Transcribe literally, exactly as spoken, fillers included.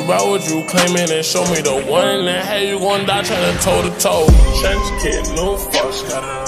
about what you claiming and show me the one that had you gon' die tryna toe to toe. Trench kid, no fucks, got it